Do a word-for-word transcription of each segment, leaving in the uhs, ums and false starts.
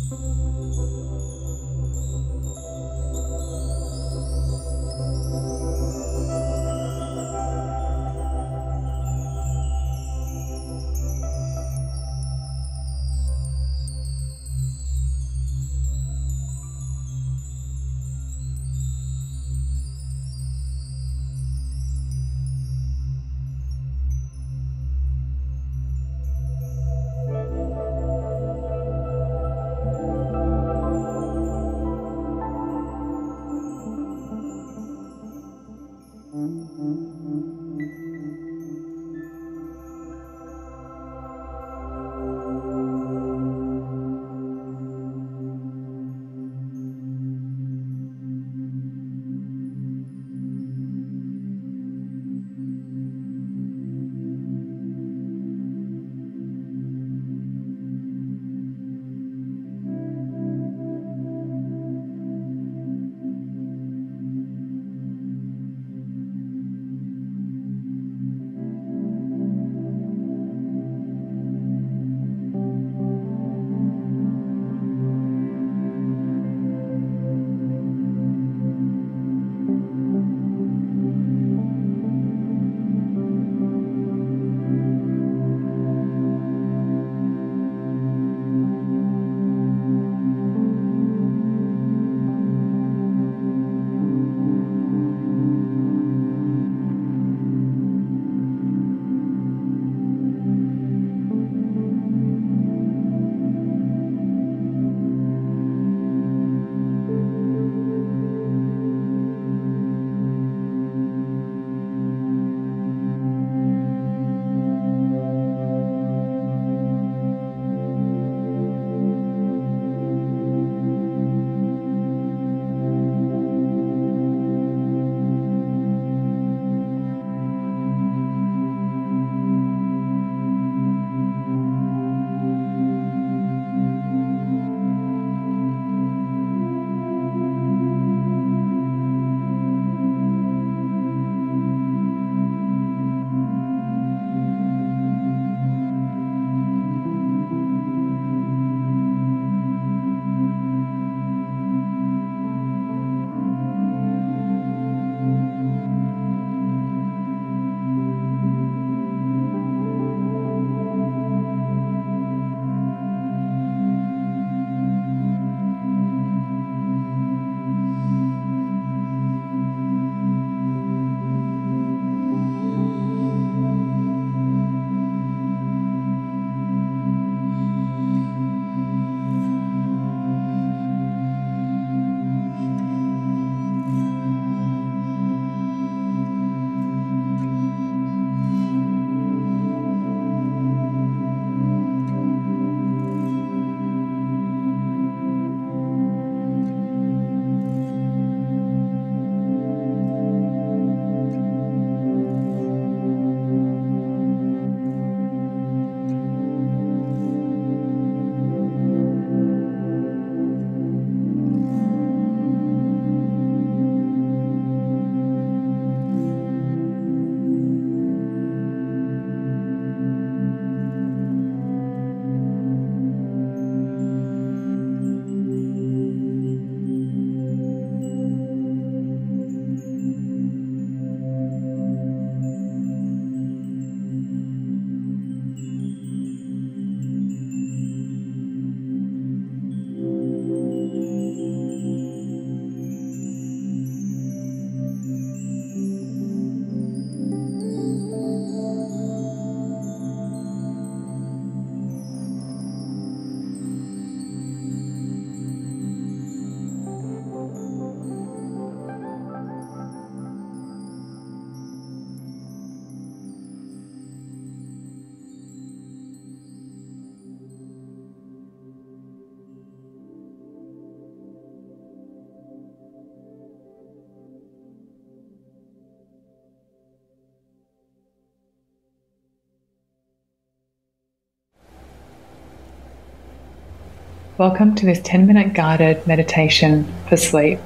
Welcome to this ten minute guided meditation for sleep.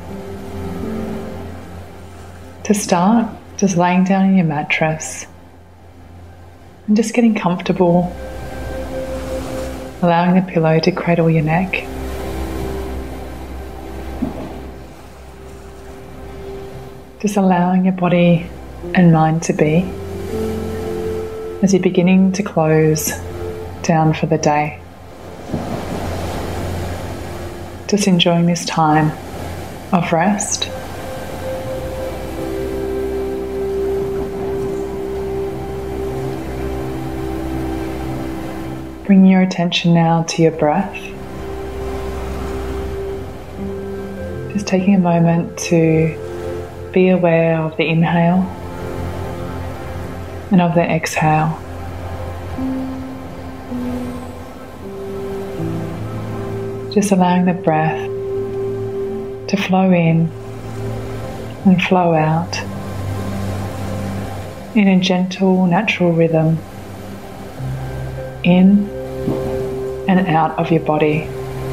To start, just laying down in your mattress and just getting comfortable, allowing the pillow to cradle your neck. Just allowing your body and mind to be as you're beginning to close down for the day. Just enjoying this time of rest. Bring your attention now to your breath. Just taking a moment to be aware of the inhale and of the exhale. Just allowing the breath to flow in and flow out in a gentle, natural rhythm, in and out of your body.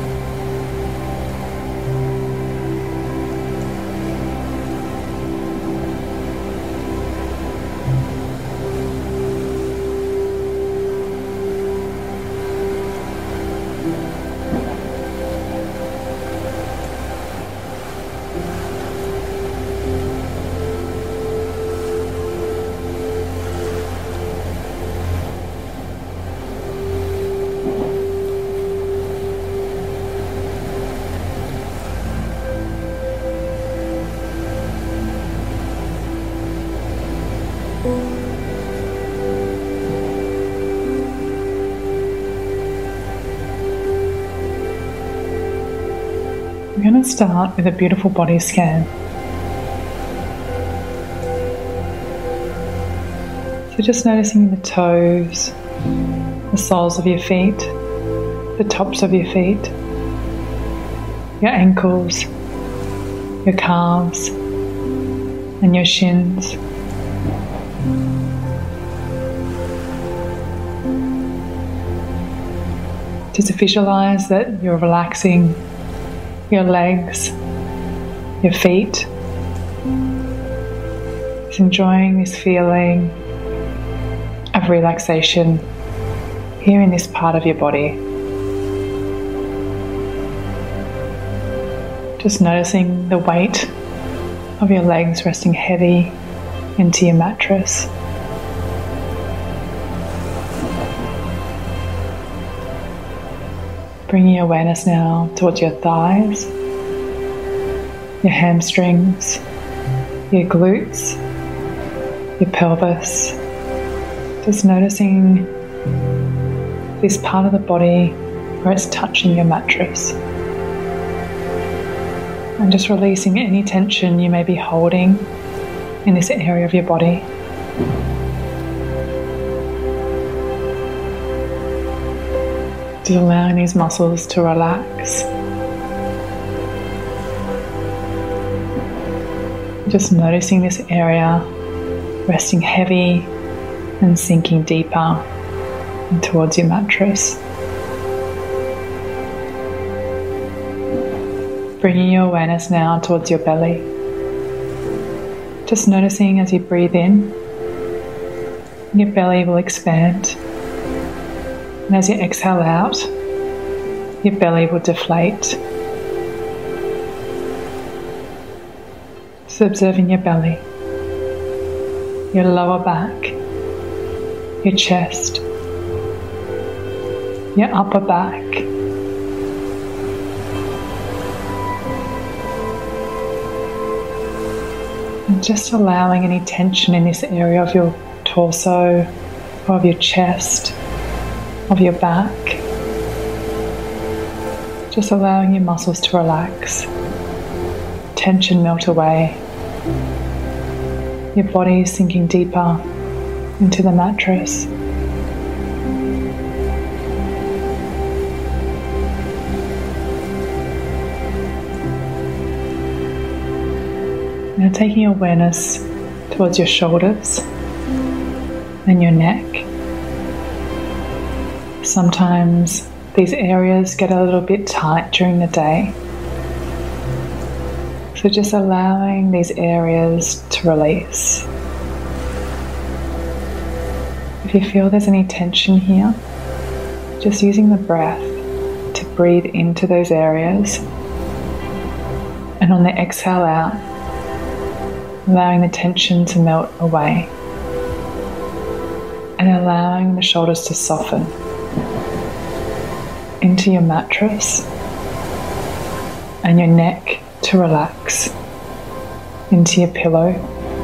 I'm going to start with a beautiful body scan. So just noticing the toes, the soles of your feet, the tops of your feet, your ankles, your calves, and your shins. Just visualize that you're relaxing your legs, your feet. Just enjoying this feeling of relaxation here in this part of your body. Just noticing the weight of your legs resting heavy into your mattress. Bringing your awareness now towards your thighs, your hamstrings, your glutes, your pelvis. Just noticing this part of the body where it's touching your mattress. And just releasing any tension you may be holding in this area of your body. Just allowing these muscles to relax. Just noticing this area resting heavy and sinking deeper and towards your mattress. Bringing your awareness now towards your belly. Just noticing as you breathe in, your belly will expand. And as you exhale out, your belly will deflate. Just observing your belly, your lower back, your chest, your upper back, and just allowing any tension in this area of your torso or of your chest, of your back. Just allowing your muscles to relax, tension melt away. Your body is sinking deeper into the mattress. Now taking awareness towards your shoulders and your neck. Sometimes these areas get a little bit tight during the day. So just allowing these areas to release. If you feel there's any tension here, just using the breath to breathe into those areas, and on the exhale out, allowing the tension to melt away and allowing the shoulders to soften into your mattress and your neck to relax into your pillow.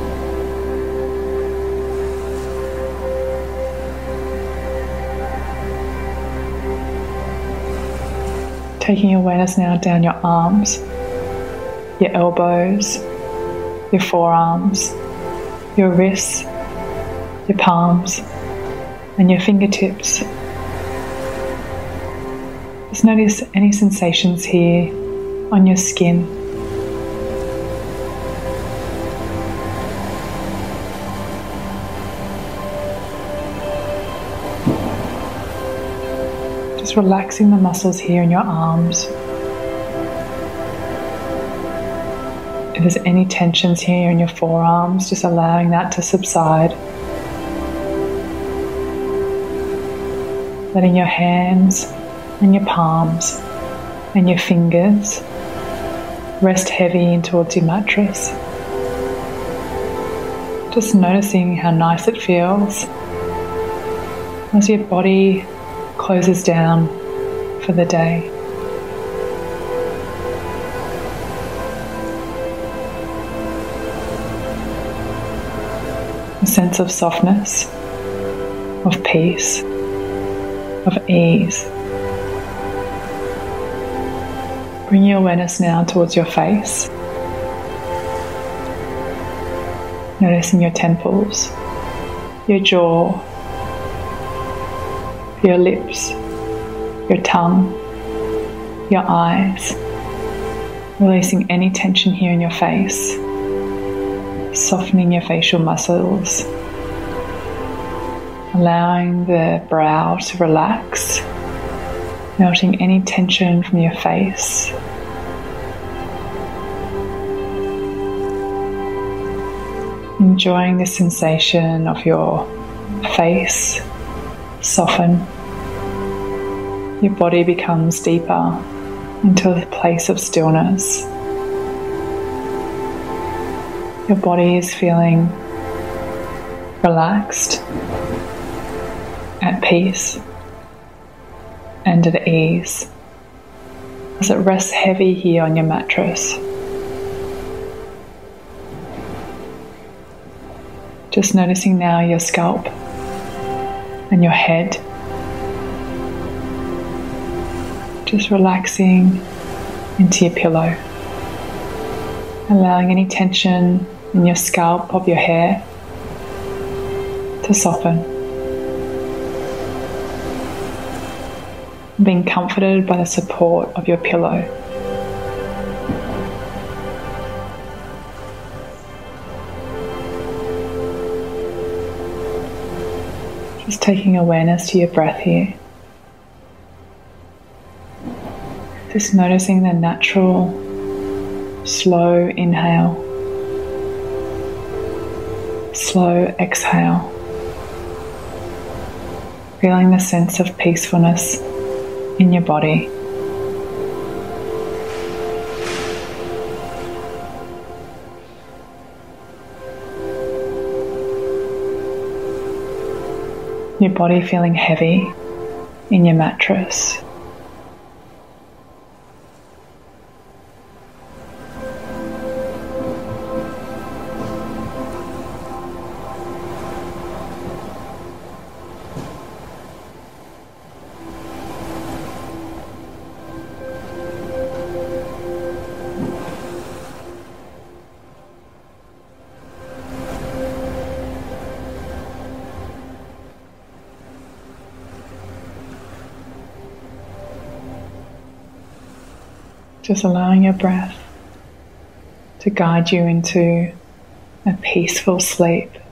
Taking awareness now down your arms, your elbows, your forearms, your wrists, your palms, and your fingertips. Just notice any sensations here on your skin. Just relaxing the muscles here in your arms. If there's any tensions here in your forearms, just allowing that to subside. Letting your hands and your palms and your fingers rest heavy in towards your mattress. Just noticing how nice it feels as your body closes down for the day. A sense of softness, of peace, of ease. Bring your awareness now towards your face, noticing your temples, your jaw, your lips, your tongue, your eyes, releasing any tension here in your face, softening your facial muscles, allowing the brow to relax, melting any tension from your face. Enjoying the sensation of your face soften. Your body becomes deeper into a place of stillness. Your body is feeling relaxed, at peace, and at ease as it rests heavy here on your mattress. Just noticing now your scalp and your head. Just relaxing into your pillow, allowing any tension in your scalp of your hair to soften. Being comforted by the support of your pillow. Just taking awareness to your breath here. Just noticing the natural, slow inhale, slow exhale. Feeling the sense of peacefulness in your body. Your body feeling heavy in your mattress. Just allowing your breath to guide you into a peaceful sleep.